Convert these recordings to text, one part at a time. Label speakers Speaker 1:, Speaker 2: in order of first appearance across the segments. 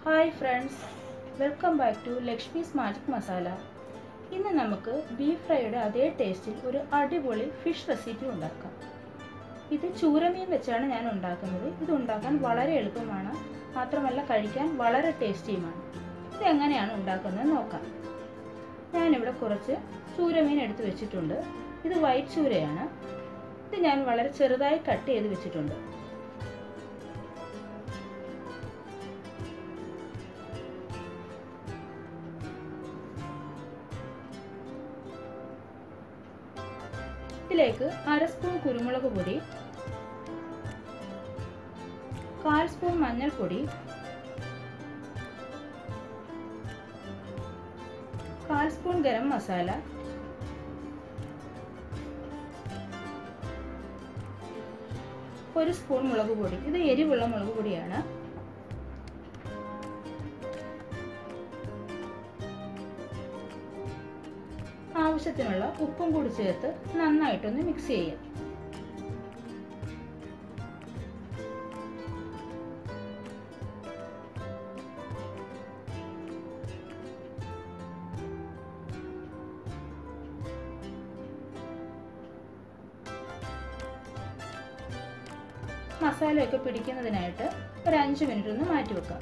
Speaker 1: Hi friends, welcome back to Lakshmi's magic masala. ഇന്ന് നമുക്ക് beef ഫ്രൈയുടെ അതേ ടേസ്റ്റിൽ ഒരു അടിപൊളി ഫിഷ് റെസിപ്പി ഉണ്ടാക്കാം. ഇത് ചൂരമീൻ വെച്ചാണ് ഞാൻ ഉണ്ടാക്കുന്നത്. ഇത് ഉണ്ടാക്കാൻ വളരെ എളുപ്പമാണ്, മാത്രമല്ല കഴിക്കാൻ വളരെ ടേസ്റ്റിയുമാണ്. ഇത് എങ്ങനെയാണ് ഉണ്ടാക്കുന്നത് നോക്കാം. ഞാനിവിടെ കുറച്ച് ചൂരമീൻ എടുത്ത് വെച്ചിട്ടുണ്ട്. ഇത് വൈറ്റ് ചൂരയാണ്. ഇത് ഞാൻ വളരെ ചെറുതായി കട്ട് ചെയ്ത് വെച്ചിട്ടുണ്ട്. ഇതിലേക്ക് 1/2 സ്പൂൺ കുരുമുളക് പൊടി, 1/4 സ്പൂൺ മഞ്ഞൾപ്പൊടി, 1/4 സ്പൂൺ ഗരം മസാല, 1 സ്പൂൺ മുളക് പൊടി. ഇത് എരിവുള്ള മുളക് പൊടിയാണ്. ആവശ്യത്തിനുള്ള ഉപ്പും കൂടി ചേർത്ത് നന്നായിട്ടൊന്ന് മിക്സ് ചെയ്യാം. മസാലയൊക്കെ പിടിക്കുന്നതിനായിട്ട് ഒരു 5 മിനിറ്റ് ഒന്ന് മാറ്റി വെക്കാം.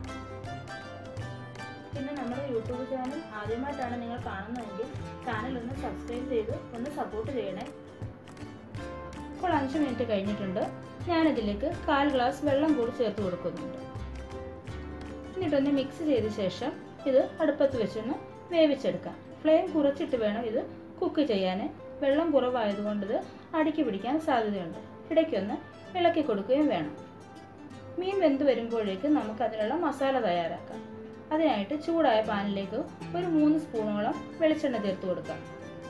Speaker 1: പിന്നെ നമ്മുടെ യൂട്യൂബ് ചാനൽ ആദ്യമായിട്ടാണ് നിങ്ങൾ കാണുന്നതെങ്കിൽ ചാനൽ ഒന്ന് സബ്സ്ക്രൈബ് ചെയ്ത് ഒന്ന് സപ്പോർട്ട് ചെയ്യണേ. ഇപ്പോൾ 5 മിനിറ്റ് കഴിഞ്ഞിട്ടുണ്ട്. ഞാനിതിലേക്ക് 1/4 ഗ്ലാസ് വെള്ളം കൂടി ചേർത്ത് കൊടുക്കുന്നുണ്ട്. എന്നിട്ടൊന്ന് മിക്സ് ചെയ്ത ശേഷം ഇത് അടുപ്പത്ത് വെച്ചൊന്ന് വേവിച്ചെടുക്കാം. ഫ്ലെയിം കുറച്ചിട്ട് വേണം ഇത് കുക്ക് ചെയ്യാൻ. വെള്ളം കുറവായതുകൊണ്ട് ഇത് അടിക്ക് പിടിക്കാൻ സാധ്യതയുണ്ട്. ഇടയ്ക്കൊന്ന് ഇളക്കി കൊടുക്കുകയും വേണം. മീൻ വെന്ത് വരുമ്പോഴേക്കും നമുക്ക് അതിനുള്ള മസാല തയ്യാറാക്കാം. അതിനായിട്ട് ചൂടായ പാനിലേക്ക് ഒരു 3 സ്പൂണോളം വെളിച്ചെണ്ണ ചേർത്ത് കൊടുക്കാം.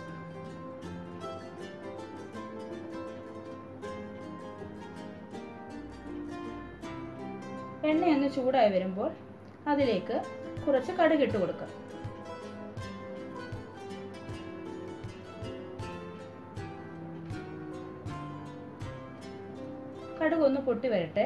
Speaker 1: എണ്ണയൊന്ന് ചൂടായി വരുമ്പോൾ അതിലേക്ക് കുറച്ച് കടുക് ഇട്ട് കൊടുക്കാം. കടുക് ഒന്ന് പൊട്ടി വരട്ടെ.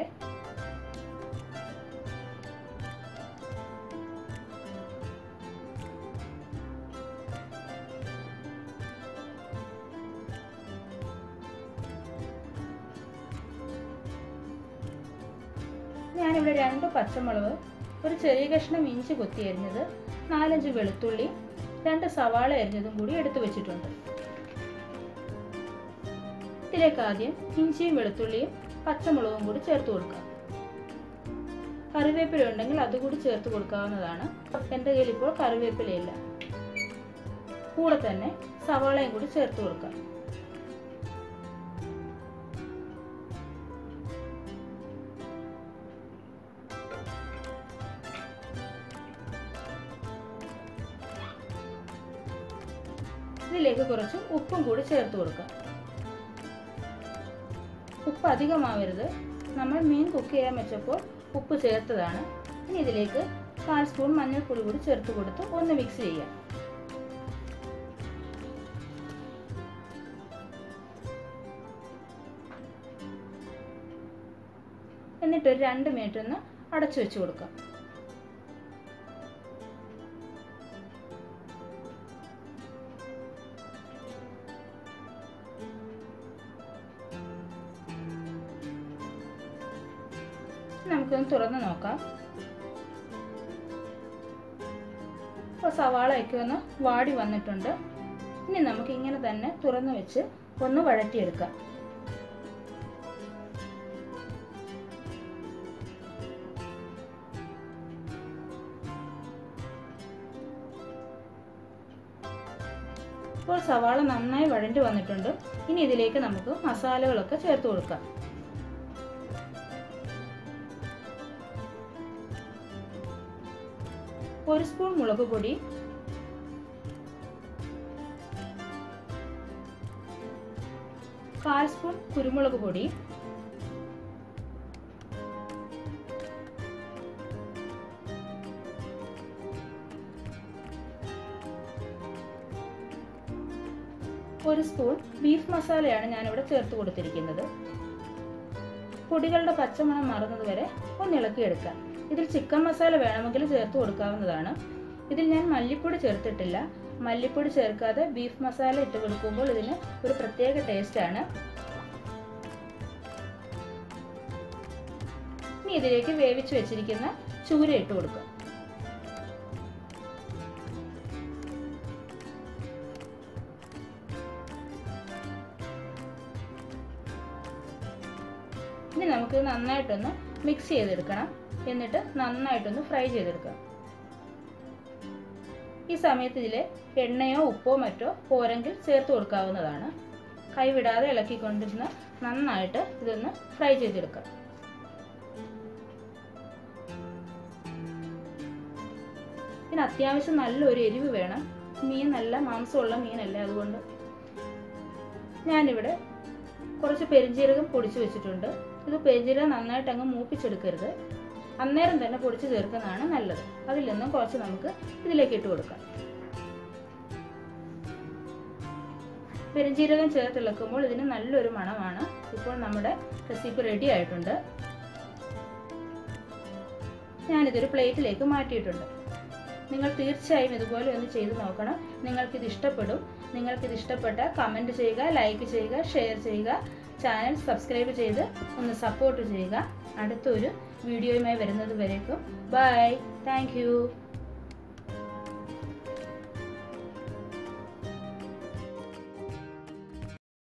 Speaker 1: ഞാനിവിടെ 2 പച്ചമുളക്, ഒരു ചെറിയ കഷ്ണം ഇഞ്ചി കൊത്തി അരിഞ്ഞത്, 4-5 വെളുത്തുള്ളി, 2 സവാള അരിഞ്ഞതും കൂടി എടുത്തു വെച്ചിട്ടുണ്ട്. ഇതിലേക്ക് ആദ്യം ഇഞ്ചിയും വെളുത്തുള്ളിയും പച്ചമുളകും കൂടി ചേർത്ത് കൊടുക്കാം. കറിവേപ്പില ഉണ്ടെങ്കിൽ അതുകൂടി ചേർത്ത് കൊടുക്കാവുന്നതാണ്. എൻ്റെ കയ്യിൽ ഇപ്പോൾ കറിവേപ്പിലയില്ല. കൂടെ തന്നെ സവാളയും കൂടി ചേർത്ത് കൊടുക്കാം. ഇതിലേക്ക് കുറച്ച് ഉപ്പും കൂടി ചേർത്ത് കൊടുക്കാം. ഉപ്പ് അധികമാവരുത്. നമ്മൾ മീൻ കുക്ക് ചെയ്യാൻ വെച്ചപ്പോൾ ഉപ്പ് ചേർത്തതാണ്. ഇനി ഇതിലേക്ക് 1/4 സ്പൂൺ മഞ്ഞൾപ്പൊടി കൂടി ചേർത്ത് കൊടുത്ത് ഒന്ന് മിക്സ് ചെയ്യാം. എന്നിട്ട് ഒരു 2 മിനിറ്റ് ഒന്ന് അടച്ചു വെച്ച് കൊടുക്കാം. നമുക്കൊന്ന് തുറന്ന് നോക്കാം. ഇപ്പോൾ സവാളയൊക്കെ ഒന്ന് വാടി വന്നിട്ടുണ്ട്. ഇനി നമുക്ക് ഇങ്ങനെ തന്നെ തുറന്ന് വെച്ച് ഒന്ന് വഴറ്റിയെടുക്കാം. ഇപ്പോൾ സവാള നന്നായി വഴണ്ടി വന്നിട്ടുണ്ട്. ഇനി ഇതിലേക്ക് നമുക്ക് മസാലകളൊക്കെ ചേർത്ത് കൊടുക്കാം. 1 സ്പൂൺ മുളക് പൊടി, 1/4 സ്പൂൺ കുരുമുളക് പൊടി, 1 സ്പൂൺ ബീഫ് മസാലയാണ് ഞാനിവിടെ ചേർത്ത് കൊടുത്തിരിക്കുന്നത്. പൊടികളുടെ പച്ചമണം മാറുന്നത് വരെ ഒന്ന് ഇളക്കിയെടുക്കാം. ഇതിൽ ചിക്കൻ മസാല വേണമെങ്കിൽ ചേർത്ത് കൊടുക്കാവുന്നതാണ്. ഇതിൽ ഞാൻ മല്ലിപ്പൊടി ചേർത്തിട്ടില്ല. മല്ലിപ്പൊടി ചേർക്കാതെ ബീഫ് മസാല ഇട്ട് കൊടുക്കുമ്പോൾ ഇതിന് ഒരു പ്രത്യേക ടേസ്റ്റാണ്. ഇനി ഇതിലേക്ക് വേവിച്ച് വെച്ചിരിക്കുന്ന ചൂര ഇട്ട് കൊടുക്കുക. ഇനി നമുക്ക് നന്നായിട്ടൊന്ന് മിക്സ് ചെയ്തെടുക്കണം. എന്നിട്ട് നന്നായിട്ടൊന്ന് ഫ്രൈ ചെയ്തെടുക്കാം. ഈ സമയത്ത് ഇതിൽ എണ്ണയോ ഉപ്പോ മറ്റോ പോരെങ്കിൽ ചേർത്ത് കൊടുക്കാവുന്നതാണ്. കൈവിടാതെ ഇളക്കിക്കൊണ്ടിരുന്ന് നന്നായിട്ട് ഇതൊന്ന് ഫ്രൈ ചെയ്തെടുക്കാം. പിന്നെ അത്യാവശ്യം നല്ലൊരു എരിവ് വേണം. മീൻ നല്ല മാംസമുള്ള മീനല്ല, അതുകൊണ്ട് ഞാനിവിടെ കുറച്ച് പെരിഞ്ജീരകം പൊടിച്ചു വെച്ചിട്ടുണ്ട്. ഇത് പെരിഞ്ജീരകം നന്നായിട്ട് അങ്ങ് മൂപ്പിച്ചെടുക്കരുത്. അന്നേരം തന്നെ പൊടിച്ച് ചേർക്കുന്നതാണ് നല്ലത്. അതിൽ നിന്നും കുറച്ച് നമുക്ക് ഇതിലേക്ക് ഇട്ട് കൊടുക്കാം. പെരിഞ്ജീരകം ചേർത്തിളക്കുമ്പോൾ ഇതിന് നല്ലൊരു മണമാണ്. ഇപ്പോൾ നമ്മുടെ റെസിപ്പി റെഡി ആയിട്ടുണ്ട്. ഞാനിതൊരു പ്ലേറ്റിലേക്ക് മാറ്റിയിട്ടുണ്ട്. നിങ്ങൾ തീർച്ചയായും ഇതുപോലെ ഒന്ന് ചെയ്ത് നോക്കണം. നിങ്ങൾക്കിത് ഇഷ്ടപ്പെടും. നിങ്ങൾക്കിത് ഇഷ്ടപ്പെട്ടാൽ കമൻറ്റ് ചെയ്യുക, ലൈക്ക് ചെയ്യുക, ഷെയർ ചെയ്യുക. ചാനൽ സബ്സ്ക്രൈബ് ചെയ്ത് ഒന്ന് സപ്പോർട്ട് ചെയ്യുക. അടുത്തൊരു വീഡിയോയുമായി വരുന്നത് വരേക്കും ബൈ. Thank you.